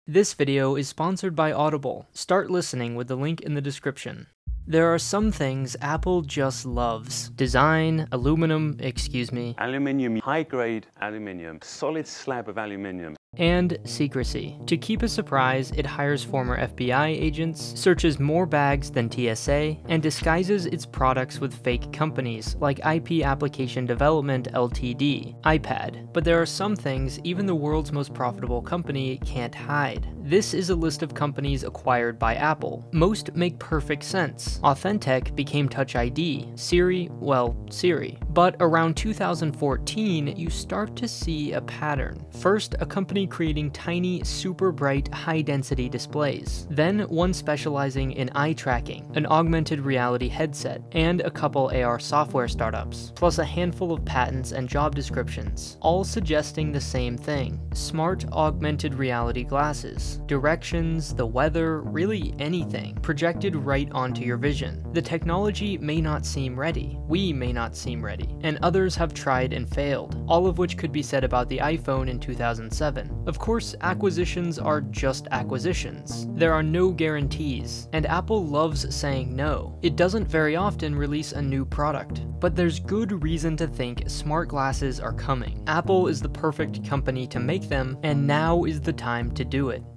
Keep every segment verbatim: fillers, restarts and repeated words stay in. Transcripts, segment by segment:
This video is sponsored by Audible. Start listening with the link in the description. There are some things Apple just loves. Design, aluminum, excuse me, Aluminium, high-grade aluminium, solid slab of aluminium. and secrecy. To keep a surprise, it hires former F B I agents, searches more bags than T S A, and disguises its products with fake companies like I P Application Development Limited, iPad. But there are some things even the world's most profitable company can't hide. This is a list of companies acquired by Apple. Most make perfect sense. Authentic became Touch I D, Siri, well, Siri. But around two thousand fourteen, you start to see a pattern. First, a company creating tiny, super bright, high-density displays. Then, one specializing in eye tracking, an augmented reality headset, and a couple A R software startups, plus a handful of patents and job descriptions, all suggesting the same thing: smart augmented reality glasses. Directions, the weather, really anything, projected right onto your vision. The technology may not seem ready, we may not seem ready, and others have tried and failed, all of which could be said about the iPhone in two thousand seven. Of course, acquisitions are just acquisitions. There are no guarantees, and Apple loves saying no. It doesn't very often release a new product, but there's good reason to think smart glasses are coming. Apple is the perfect company to make them, and now is the time to do it.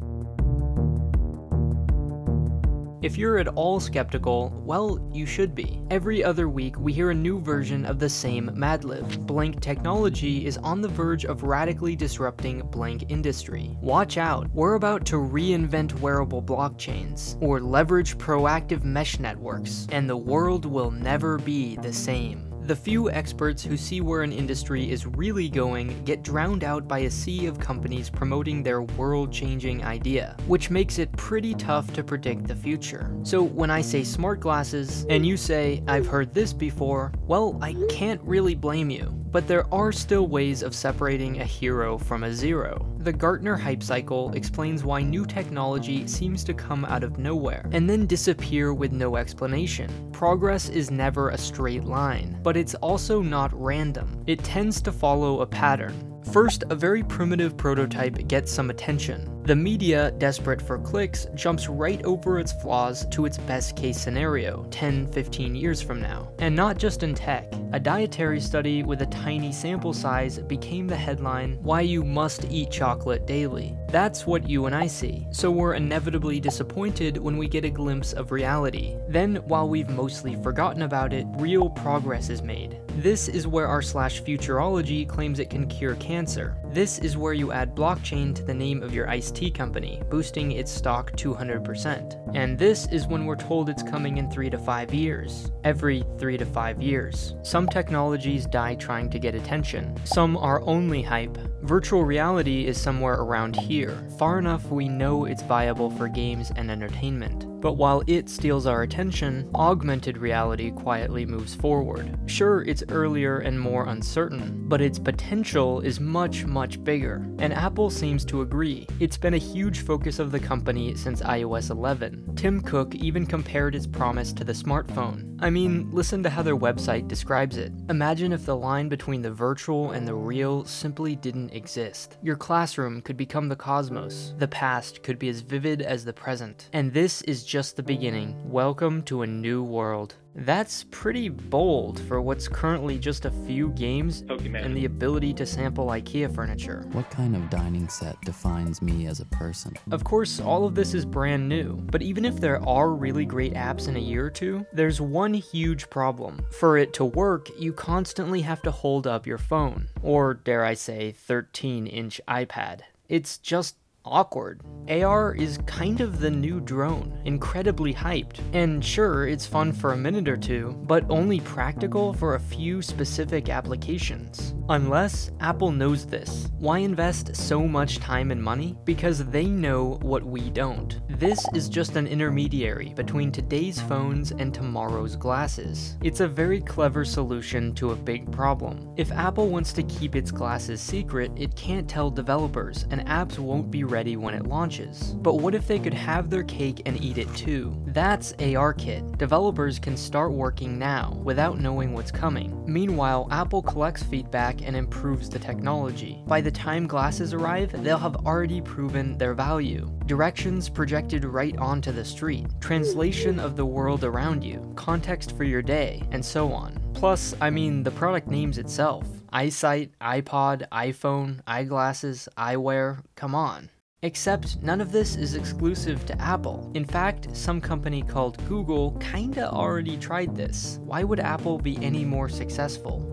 If you're at all skeptical, well, you should be. Every other week, we hear a new version of the same Mad Lib. Blank technology is on the verge of radically disrupting blank industry. Watch out, we're about to reinvent wearable blockchains, or leverage proactive mesh networks, and the world will never be the same. The few experts who see where an industry is really going get drowned out by a sea of companies promoting their world-changing idea, which makes it pretty tough to predict the future. So when I say smart glasses, and you say, I've heard this before, well, I can't really blame you. But there are still ways of separating a hero from a zero. The Gartner hype cycle explains why new technology seems to come out of nowhere, and then disappear with no explanation. Progress is never a straight line, but it's also not random. It tends to follow a pattern. First, a very primitive prototype gets some attention. The media, desperate for clicks, jumps right over its flaws to its best case scenario, ten, fifteen years from now. And not just in tech. A dietary study with a tiny sample size became the headline, "Why You Must Eat Chocolate Daily." That's what you and I see, so we're inevitably disappointed when we get a glimpse of reality. Then, while we've mostly forgotten about it, real progress is made. This is where r slash futurology claims it can cure cancer. This is where you add blockchain to the name of your iced tea company, boosting its stock two hundred percent. And this is when we're told it's coming in three to five years. Every three to five years. Some technologies die trying to get attention. Some are only hype. Virtual reality is somewhere around here, far enough we know it's viable for games and entertainment. But while it steals our attention, augmented reality quietly moves forward. Sure, it's earlier and more uncertain, but its potential is much, much bigger. And Apple seems to agree. It's been a huge focus of the company since i O S eleven. Tim Cook even compared its promise to the smartphone. I mean, listen to how their website describes it. Imagine if the line between the virtual and the real simply didn't exist. Your classroom could become the cosmos. The past could be as vivid as the present. And this is just the beginning. Welcome to a new world. That's pretty bold for what's currently just a few games Pokemon. And the ability to sample IKEA furniture. What kind of dining set defines me as a person? Of course, all of this is brand new, but even if there are really great apps in a year or two, there's one huge problem. For it to work, you constantly have to hold up your phone, or dare I say, thirteen inch iPad. It's just awkward. A R is kind of the new drone, incredibly hyped. And sure, it's fun for a minute or two, but only practical for a few specific applications. Unless Apple knows this. Why invest so much time and money? Because they know what we don't. This is just an intermediary between today's phones and tomorrow's glasses. It's a very clever solution to a big problem. If Apple wants to keep its glasses secret, it can't tell developers, and apps won't be ready when it launches. launches. But what if they could have their cake and eat it too? That's ARKit. Developers can start working now, without knowing what's coming. Meanwhile, Apple collects feedback and improves the technology. By the time glasses arrive, they'll have already proven their value. Directions projected right onto the street, translation of the world around you, context for your day, and so on. Plus, I mean, the product names itself. Eyesight, iPod, iPhone, eyeglasses, eyewear, come on. Except none of this is exclusive to Apple. In fact, some company called Google kinda already tried this. Why would Apple be any more successful?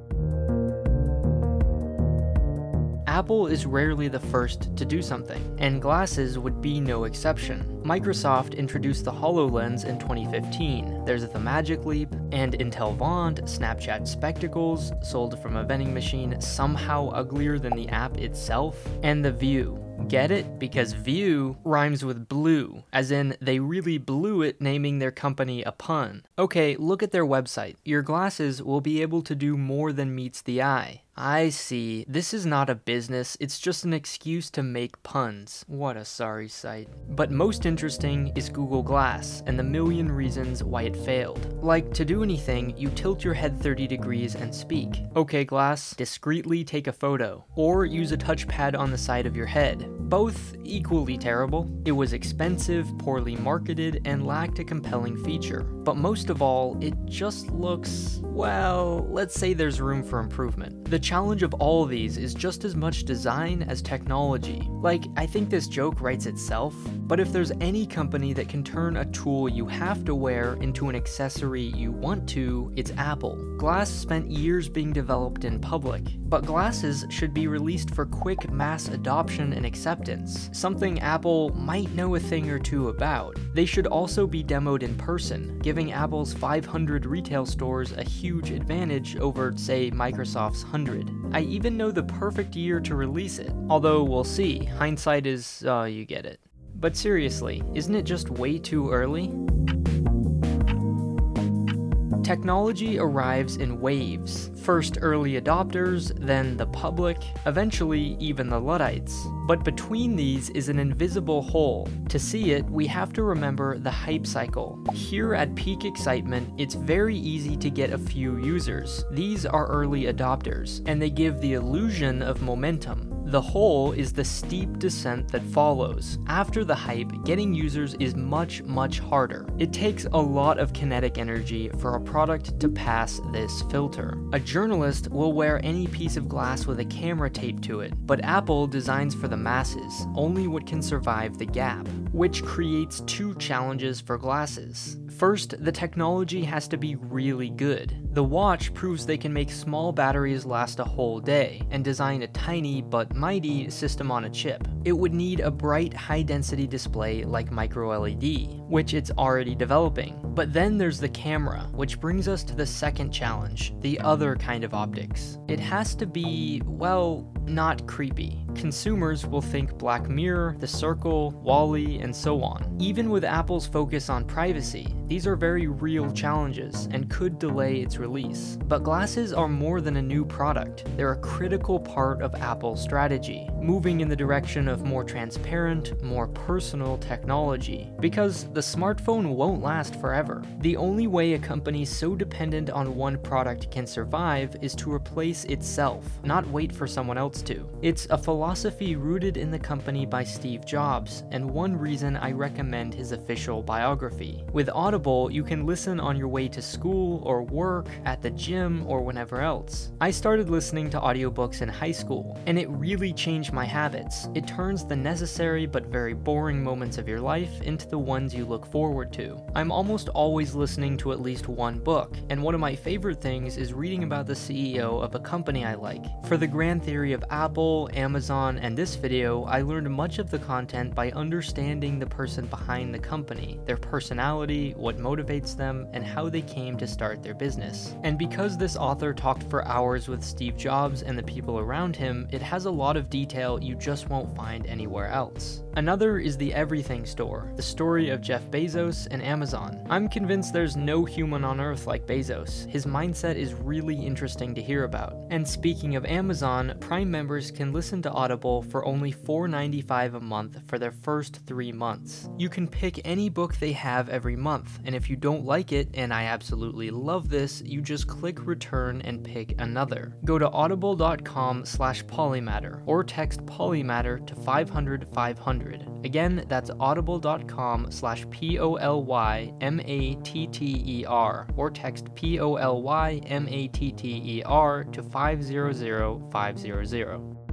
Apple is rarely the first to do something, and glasses would be no exception. Microsoft introduced the HoloLens in twenty fifteen, there's the Magic Leap, and Intel Vaunt, Snapchat Spectacles, sold from a vending machine somehow uglier than the app itself, and the View. Get it? Because View rhymes with blue, as in they really blew it naming their company a pun. Okay, look at their website. Your glasses will be able to do more than meets the eye. I see. This is not a business, it's just an excuse to make puns. What a sorry sight. But most interesting is Google Glass, and the million reasons why it failed. Like, to do anything, you tilt your head thirty degrees and speak. Okay, Glass, discreetly take a photo. Or use a touchpad on the side of your head. Both equally terrible. It was expensive, poorly marketed, and lacked a compelling feature. But most of all, it just looks, well, let's say there's room for improvement. The challenge of all of these is just as much design as technology. Like, I think this joke writes itself, but if there's any company that can turn a tool you have to wear into an accessory you want to, it's Apple. Glass spent years being developed in public, but glasses should be released for quick mass adoption and acceptance, something Apple might know a thing or two about. They should also be demoed in person, giving Apple's five hundred retail stores a huge advantage over, say, Microsoft's one hundred. I even know the perfect year to release it, although we'll see, hindsight is, uh, you get it. But seriously, isn't it just way too early? Technology arrives in waves. First early adopters, then the public, eventually even the Luddites. But between these is an invisible hole. To see it, we have to remember the hype cycle. Here at peak excitement, it's very easy to get a few users. These are early adopters, and they give the illusion of momentum. The hole is the steep descent that follows. After the hype, getting users is much, much harder. It takes a lot of kinetic energy for a product to pass this filter. A journalist will wear any piece of glass with a camera taped to it, but Apple designs for the masses, only what can survive the gap, which creates two challenges for glasses. First, the technology has to be really good. The watch proves they can make small batteries last a whole day, and design a tiny but mighty system on a chip. It would need a bright, high-density display like micro L E D, which it's already developing. But then there's the camera, which brings us to the second challenge, the other kind of optics. It has to be, well, not creepy. Consumers will think Black Mirror, The Circle, WALL-E, and so on. Even with Apple's focus on privacy, these are very real challenges and could delay its release. But glasses are more than a new product. They're a critical part of Apple's strategy, moving in the direction of more transparent, more personal technology. Because the smartphone won't last forever. The only way a company so dependent on one product can survive is to replace itself, not wait for someone else to. It's a philosophy rooted in the company by Steve Jobs, and one reason I recommend his official biography. With Audible, you can listen on your way to school or work, at the gym, or whenever else. I started listening to audiobooks in high school, and it really changed my habits. It turns the necessary but very boring moments of your life into the ones you look forward to. I'm almost always listening to at least one book, and one of my favorite things is reading about the C E O of a company I like. For the grand theory of Apple, Amazon, and this video, I learned much of the content by understanding the person behind the company, their personality, what motivates them, and how they came to start their business. And because this author talked for hours with Steve Jobs and the people around him, it has a lot of detail you just won't find anywhere else. Another is the Everything Store, the story of Jeff Bezos and Amazon. I'm convinced there's no human on Earth like Bezos. His mindset is really interesting to hear about. And speaking of Amazon, Prime members can listen to Audible for only four ninety-five a month for their first three months. You can pick any book they have every month, and if you don't like it, and I absolutely love this, you just click return and pick another. Go to audible dot com slash polymatter or text polymatter to five hundred five hundred. Again, that's audible dot com slash P O L Y M A T T E R or text P O L Y M A T T E R to five zero zero five zero zero.